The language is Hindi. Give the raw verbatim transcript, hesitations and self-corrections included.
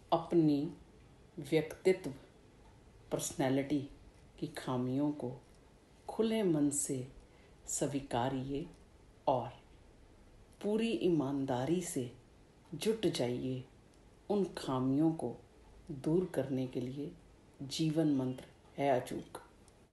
अपनी व्यक्तित्व पर्सनैलिटी की खामियों को खुले मन से स्वीकारिए और पूरी ईमानदारी से जुट जाइए उन खामियों को दूर करने के लिए। जीवन मंत्र है अचूक।